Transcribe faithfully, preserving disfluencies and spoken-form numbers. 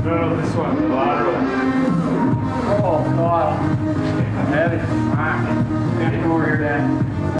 No, this one, the lateral. Oh, God. Heavy. Alright. Get over here, Dad.